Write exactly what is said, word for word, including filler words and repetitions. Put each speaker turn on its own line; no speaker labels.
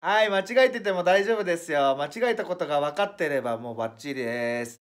はい、間違えてても大丈夫ですよ。間違えたことが分かってればもうバッチリです。